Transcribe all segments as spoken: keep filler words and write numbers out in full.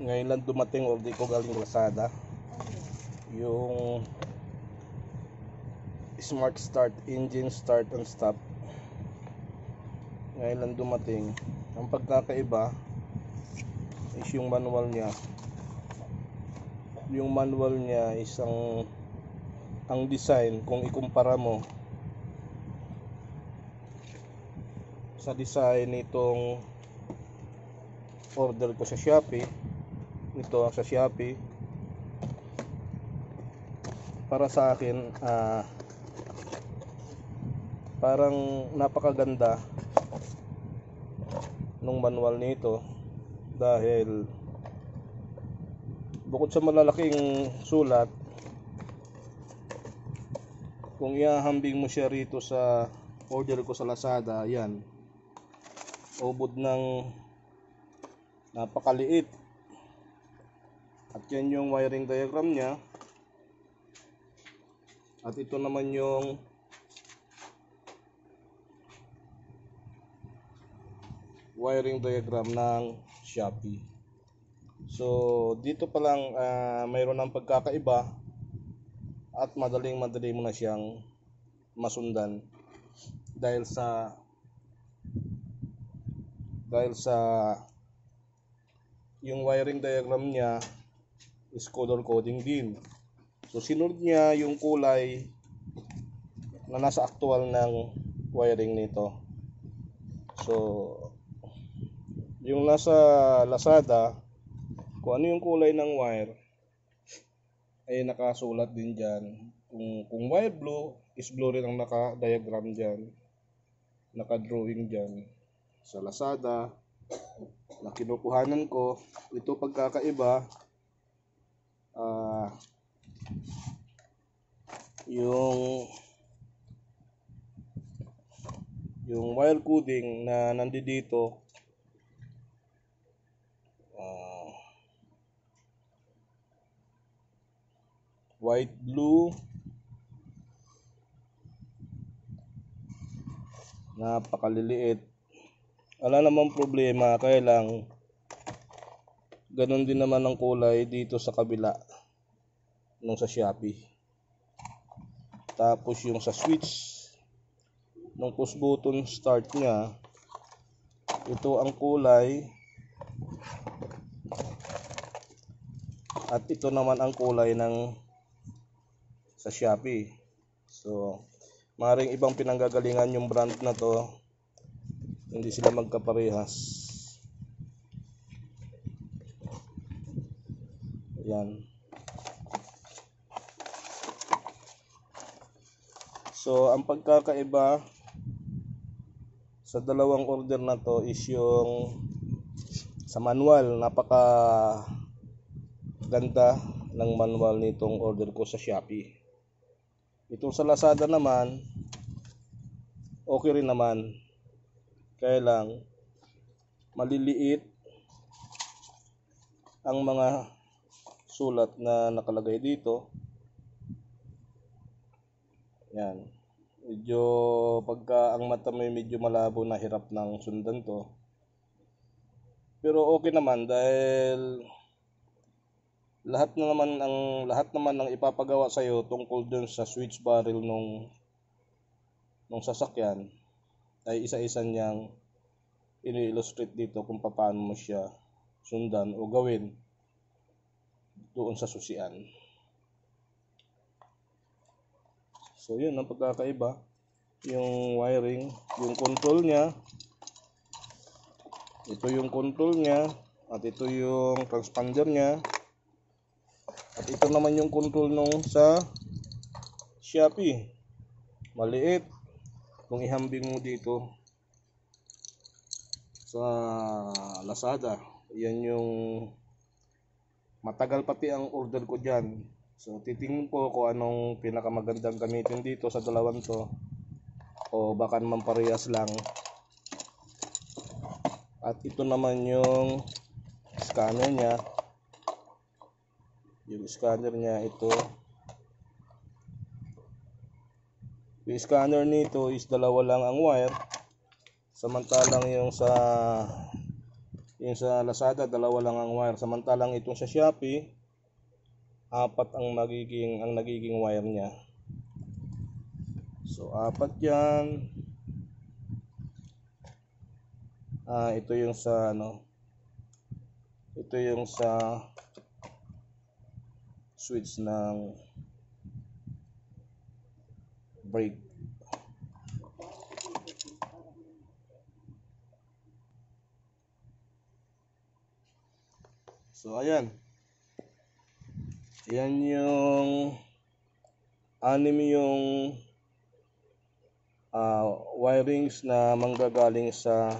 Ngayon lang dumating, or di ko galing Lazada, yung Smart Start, engine start and stop. Ngayon lang dumating. Ang pagkakaiba is yung manual niya. Yung manual niya is ang ang design, kung ikumpara mo sa design nitong order ko sa Shopee, ito sa Shopee, para sa akin uh, parang napakaganda nung manual nito, dahil bukod sa malalaking sulat, kung ihahambing mo siya rito sa order ko sa Lazada, yan, ubod ng napakaliit. At yan yung wiring diagram niya. At ito naman yung wiring diagram ng Shopee. So dito pa lang uh, mayroon ng pagkakaiba, at madaling madali mo na siyang masundan, dahil sa dahil sa yung wiring diagram niya is color coding din. So sinunod niya yung kulay na nasa actual ng wiring nito. So yung nasa Lazada, kung ano yung kulay ng wire ay nakasulat din dyan. Kung, kung wire blue is blue rin ang naka-diagram dyan, naka-drawing dyan. Sa Lazada na kinukuhanan ko, ito pagkakaiba, uh, yung yung wire coding na nandito, uh, white, blue, napakaliliit. Wala namang problema, kaya lang ganun din naman ang kulay dito sa kabila nung sa Shopee. Tapos yung sa switch nung push button start nya, ito ang kulay, at ito naman ang kulay ng sa Shopee. So maaaring ibang pinanggagalingan yung brand na to, hindi sila magkaparehas. Yan. So ang pagkakaiba sa dalawang order na to is yung sa manual, napaka ganda ng manual nitong order ko sa Shopee. Itong sa Lazada naman, okay rin naman, kaya lang maliliit ang mga sulat na nakalagay dito. Yan, medyo pagka ang mata may medyo malabo, na hirap ng sundan to. Pero okay naman, dahil lahat na naman ang lahat naman ng ipapagawa sa iyo tungkol dun sa switch barrel nung nung sasakyan ay isa-isa niyang ini-illustrate dito kung paano mo siya sundan o gawin doon sa susian. So yun ang pagkakaiba, yung wiring, yung control niya, ito yung control niya, at ito yung transponder niya, at ito naman yung control nung sa Shopee. Maliit kung ihambing mo dito sa Lazada. Yan yung matagal pati ang order ko dyan. So titingin ko kung anong pinakamagandang gamitin dito sa dalawang to, o baka naman parehas lang. At ito naman yung scanner nya. Yung scanner nya ito, yung scanner nito is dalawa lang ang wire, samantalang yung sa Yung sa Lazada, dalawa lang ang wire. Samantalang itong sa Shopee, apat ang magiging ang nagiging wire niya. So apat 'yan. Ah, ito yung sa ano. Ito yung sa switch ng brake. So ayan. Yan yung anim yung uh, wirings na manggagaling sa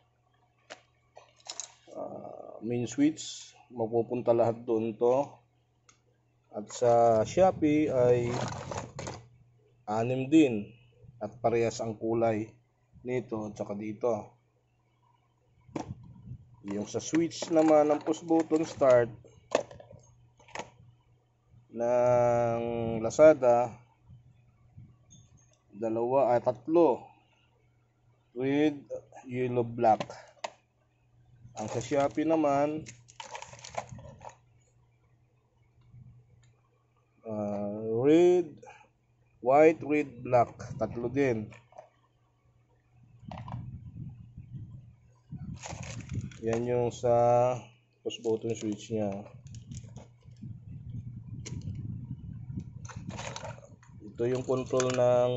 uh, main switch. Mapupunta lahat doon to. At sa Shopee ay anim din. At parehas ang kulay nito at saka dito. Yung sa switch naman ng push button start ng Lazada, dalawa ay tatlo, red, yellow, black. Ang sa Shopee naman uh, red, white, red, black, tatlo din. Yan yung sa push button switch nya. Ito yung control ng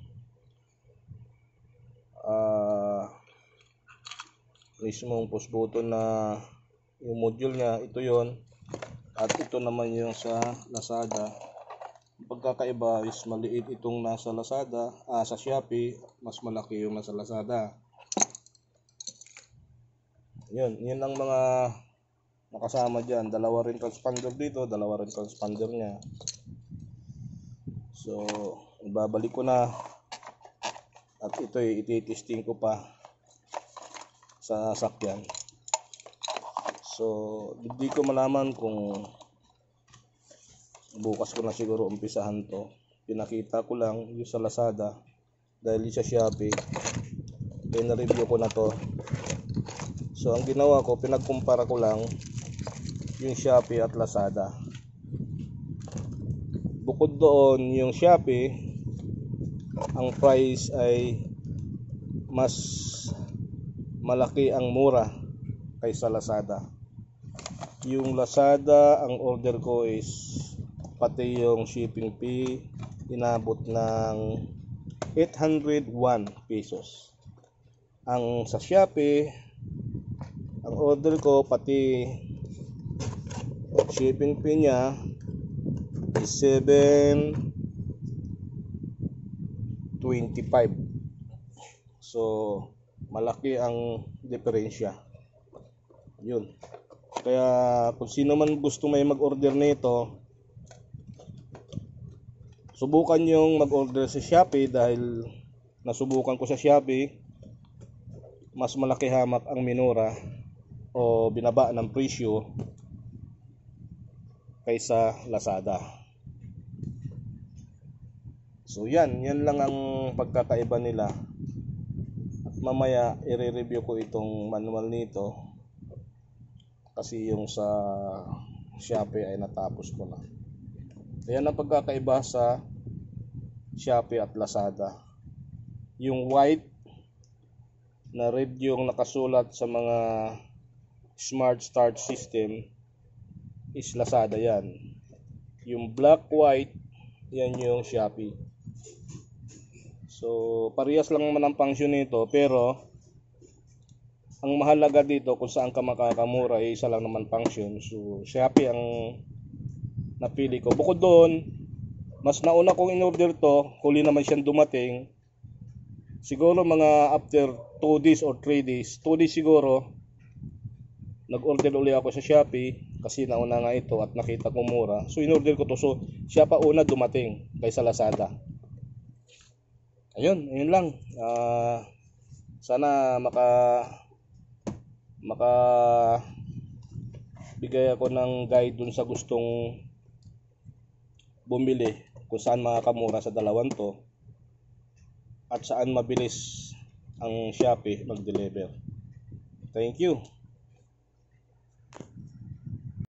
uh, mismong push button na yung module nya. Ito yon. At ito naman yung sa Lazada. Ang pagkakaiba is maliit itong nasa Lazada, ah, sa Shopee, mas malaki yung nasa Lazada. Yun, yun ang mga nakasama dyan. Dalawa rin transponder dito, dalawa rin transponder nya. So, ibabalik ko na. At ito ay ititesting ko pa sa sakyan. So, hindi ko malaman kung bukas ko na siguro umpisahan to. Pinakita ko lang yung sa Lazada dahil sa Shopee. Kaya na-review ko na to. So ang ginawa ko, pinagkumpara ko lang yung Shopee at Lazada. Bukod doon, yung Shopee, ang price ay mas malaki ang mura kaysa Lazada. Yung Lazada, ang order ko is pati yung shipping fee, inabot ng eight hundred one pesos. Ang sa Shopee, ang order ko pati shipping fee nya is seven twenty-five. So malaki ang diferensya. Yun. Kaya kung sino man gusto may mag-order nito, subukan yung mag-order sa Shopee dahil nasubukan ko sa Shopee, mas malaki hamak ang minura o binaba ng presyo kaysa Lazada. So yan, yan lang ang pagkakaiba nila. At mamaya i-review ko itong manual nito kasi yung sa Shopee ay natapos ko na. Yan ang pagkakaiba sa Shopee at Lazada. Yung white na red yung nakasulat sa mga Smart Start System is Lazada yan. Yung black white, yan yung Shopee. So parehas lang naman ang function nito, pero ang mahalaga dito kung saan ka makakamura ay isa lang naman function. So Shopee ang napili ko. Bukod doon, mas nauna kong in-order to, huli naman siyang dumating. Siguro mga after two days or three days, two days siguro, nag-order uli ako sa Shopee kasi nauna nga ito at nakita ko mura. So in-order ko to. So siya pa una dumating kaysa Lazada. Ayun, ayun lang. Uh, sana maka maka bigay ako ng guide dun sa gustong bumili kung saan makakamura sa dalawang to at saan mabilis ang Shopee mag-deliver. Thank you.